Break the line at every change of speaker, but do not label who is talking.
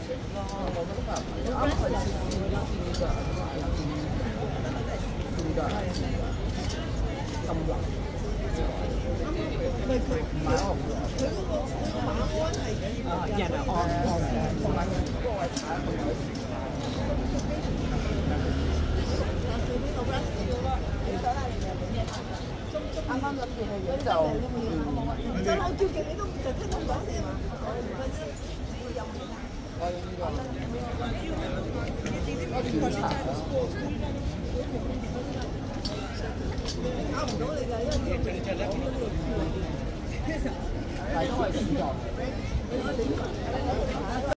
啱啱諗住去咗就，真係我叫極你都唔就聽我講先嘛。我檢查搞唔到你㗎，因為係因為點做？